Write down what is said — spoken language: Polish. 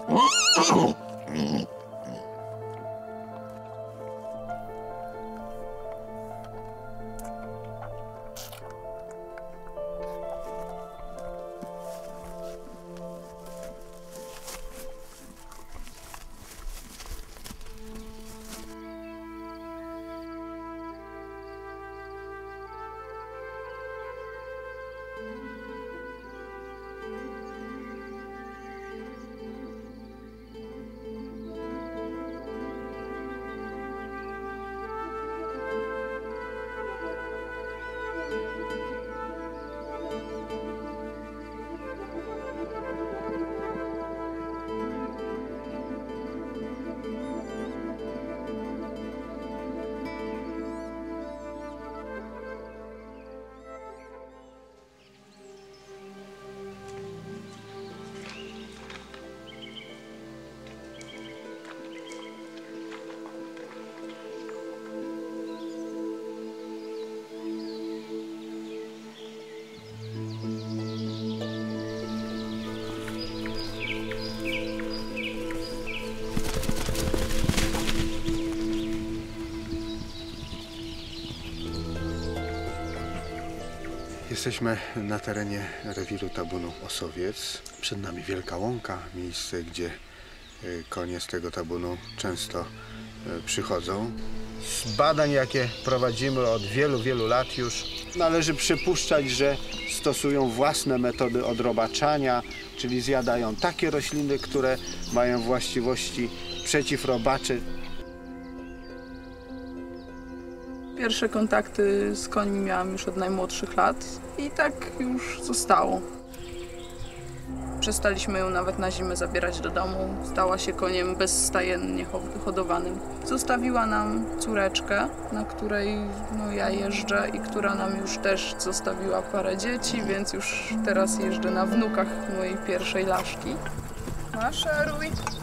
Jesteśmy na terenie rewiru tabunu Osowiec. Przed nami Wielka Łąka, miejsce, gdzie konie z tego tabunu często przychodzą. Z badań, jakie prowadzimy od wielu lat już, należy przypuszczać, że stosują własne metody odrobaczania, czyli zjadają takie rośliny, które mają właściwości przeciwrobacze. Pierwsze kontakty z końmi miałam już od najmłodszych lat i tak już zostało. Przestaliśmy ją nawet na zimę zabierać do domu. Stała się koniem bezstajennie hodowanym. Zostawiła nam córeczkę, na której ja jeżdżę i która nam już też zostawiła parę dzieci, więc już teraz jeżdżę na wnukach mojej pierwszej Laszki. Maszeruj!